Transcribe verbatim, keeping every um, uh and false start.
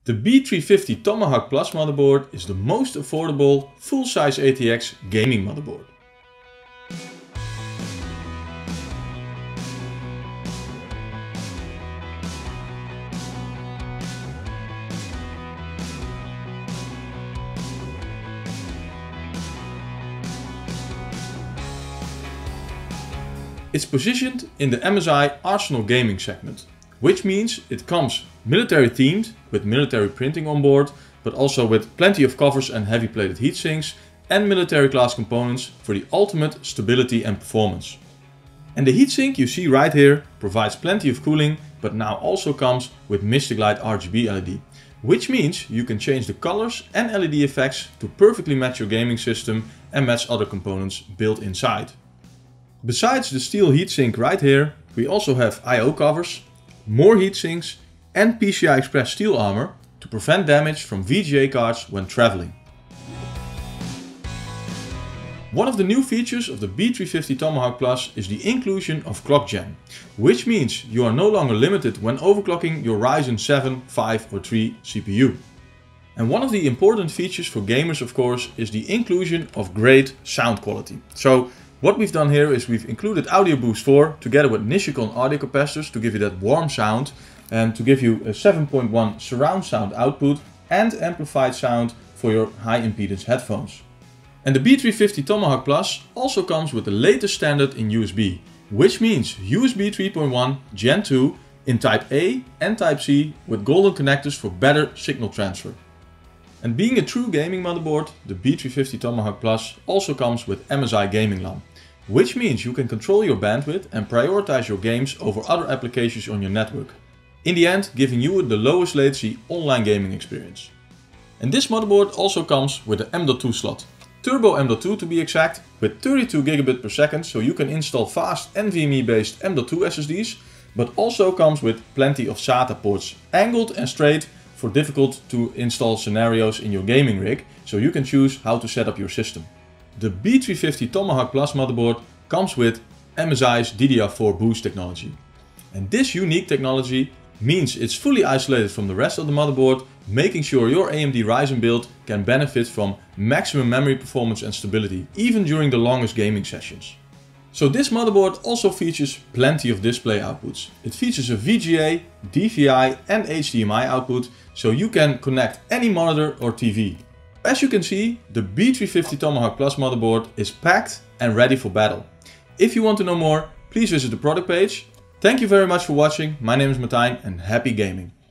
The B three fifty Tomahawk Plus motherboard is the most affordable full-size A T X gaming motherboard. It's positioned in the M S I Arsenal Gaming segment, which means it comes military themed with military printing on board, but also with plenty of covers and heavy plated heatsinks and military class components for the ultimate stability and performance. And the heatsink you see right here provides plenty of cooling, but now also comes with Mystic Light R G B L E D, which means you can change the colors and L E D effects to perfectly match your gaming system and match other components built inside. Besides the steel heatsink right here, we also have I O covers, more heatsinks and P C I Express steel armor to prevent damage from V G A cards when traveling. One of the new features of the B three fifty Tomahawk Plus is the inclusion of clock gen, which means you are no longer limited when overclocking your Ryzen seven, five or three C P U. And one of the important features for gamers, of course, is the inclusion of great sound quality. So what we've done here is we've included Audio Boost four together with Nichicon audio capacitors to give you that warm sound and to give you a seven point one surround sound output and amplified sound for your high impedance headphones. And the B three fifty Tomahawk Plus also comes with the latest standard in U S B, which means U S B three point one Gen two in Type A and Type C with golden connectors for better signal transfer. And being a true gaming motherboard, the B three fifty Tomahawk Plus also comes with M S I Gaming LAN, which means you can control your bandwidth and prioritize your games over other applications on your network. In the end, giving you the lowest latency online gaming experience. And this motherboard also comes with the M dot two slot, Turbo M dot two to be exact, with thirty-two gigabit per second, so you can install fast NVMe based M dot two S S Ds, but also comes with plenty of SATA ports, angled and straight for difficult to install scenarios in your gaming rig, so you can choose how to set up your system. The B three fifty Tomahawk Plus motherboard comes with M S I's D D R four boost technology. And this unique technology means it's fully isolated from the rest of the motherboard, making sure your A M D Ryzen build can benefit from maximum memory performance and stability, even during the longest gaming sessions. So this motherboard also features plenty of display outputs. It features a V G A, D V I and H D M I output, so you can connect any monitor or T V. As you can see, the B three fifty Tomahawk Plus motherboard is packed and ready for battle. If you want to know more, please visit the product page. Thank you very much for watching. My name is Martijn and happy gaming.